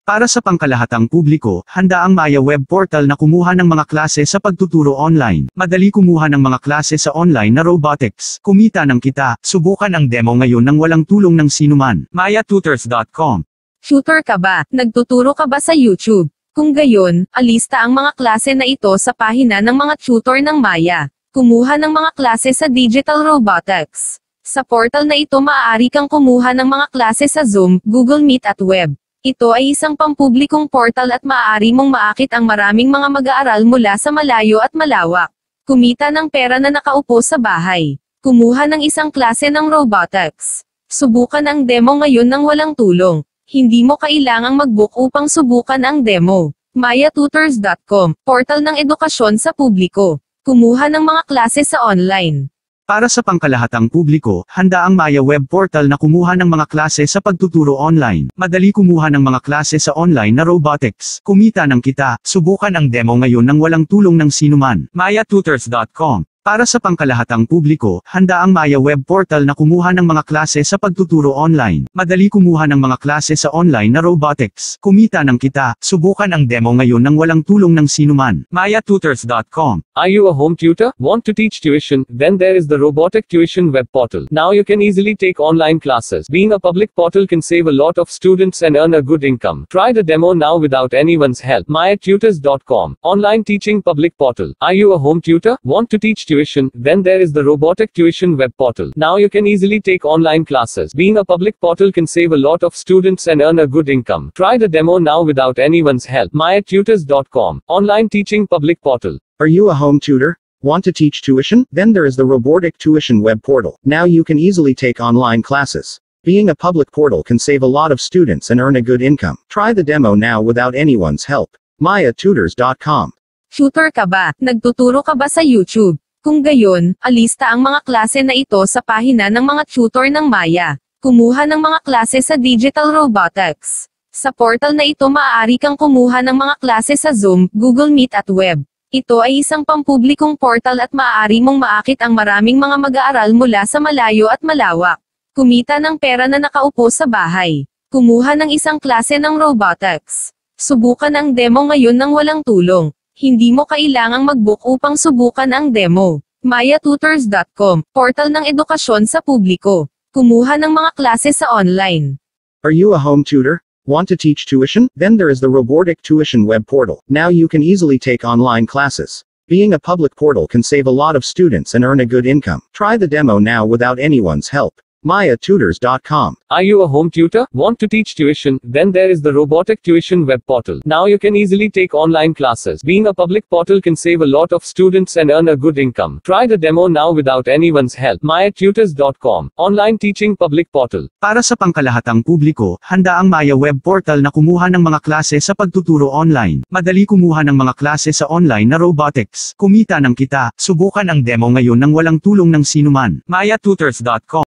Para sa pangkalahatang publiko, handa ang Maya web portal na kumuha ng mga klase sa pagtuturo online. Madali kumuha ng mga klase sa online na robotics. Kumita ng kita, subukan ang demo ngayon nang walang tulong ng sinuman. mayatutors.com. Tutor ka ba? Nagtuturo ka ba sa YouTube? Kung gayon, alista ang mga klase na ito sa pahina ng mga tutor ng Maya. Kumuha ng mga klase sa digital robotics. Sa portal na ito maaari kang kumuha ng mga klase sa Zoom, Google Meet at web. Ito ay isang pampublikong portal at maaari mong maakit ang maraming mga mag-aaral mula sa malayo at malawak. Kumita ng pera na nakaupo sa bahay. Kumuha ng isang klase ng robotics. Subukan ang demo ngayon nang walang tulong. Hindi mo kailangang mag-book upang subukan ang demo. mayatutors.com, portal ng edukasyon sa publiko. Kumuha ng mga klase sa online. Para sa pangkalahatang publiko, handa ang Maya web portal na kumuha ng mga klase sa pagtuturo online. Madali kumuha ng mga klase sa online na robotics. Kumita ng kita, subukan ang demo ngayon nang walang tulong ng sinuman. mayatutors.com. Para sa pangkalahatang publiko, handa ang Maya web portal na kumuha ng mga klase sa pagtuturo online. Madali kumuha ng mga klase sa online na robotics. Kumita ng kita, subukan ang demo ngayon nang walang tulong ng sinuman. mayatutors.com. Are you a home tutor? Want to teach tuition? Then there is the Robotic Tuition web portal. Now you can easily take online classes. Being a public portal can save a lot of students and earn a good income. Try the demo now without anyone's help. mayatutors.com. Online teaching public portal. Are you a home tutor? Want to teach tuition? Then there is the Robotic Tuition web portal. Now you can easily take online classes. Being a public portal can save a lot of students and earn a good income. Try the demo now without anyone's help. mayatutors.com. Online teaching public portal. Are you a home tutor? Want to teach tuition? Then there is the Robotic Tuition web portal. Now you can easily take online classes. Being a public portal can save a lot of students and earn a good income. Try the demo now without anyone's help. mayatutors.com. Tutor ka ba? Nagtuturo ka ba sa YouTube? Kung gayon, alista ang mga klase na ito sa pahina ng mga tutor ng Maya. Kumuha ng mga klase sa digital robotics. Sa portal na ito maaari kang kumuha ng mga klase sa Zoom, Google Meet at web. Ito ay isang pampublikong portal at maaari mong maakit ang maraming mga mag-aaral mula sa malayo at malawak. Kumita ng pera na nakaupo sa bahay. Kumuha ng isang klase ng robotics. Subukan ang demo ngayon nang walang tulong. Hindi mo kailangang mag-book upang subukan ang demo. mayatutors.com, portal ng edukasyon sa publiko. Kumuha ng mga klase sa online. Are you a home tutor? Want to teach tuition? Then there is the Robotic Tuition web portal. Now you can easily take online classes. Being a public portal can save a lot of students and earn a good income. Try the demo now without anyone's help. mayatutors.com. Are you a home tutor? Want to teach tuition? Then there is the Robotic Tuition web portal. Now you can easily take online classes. Being a public portal can save a lot of students and earn a good income. Try the demo now without anyone's help. mayatutors.com. Online teaching public portal. Para sa pangkalahatang publiko, handa ang Maya web portal na kumuha ng mga klase sa pagtuturo online. Madali kumuha ng mga klase sa online na robotics. Kumita ng kita, subukan ang demo ngayon nang walang tulong ng sinuman. mayatutors.com.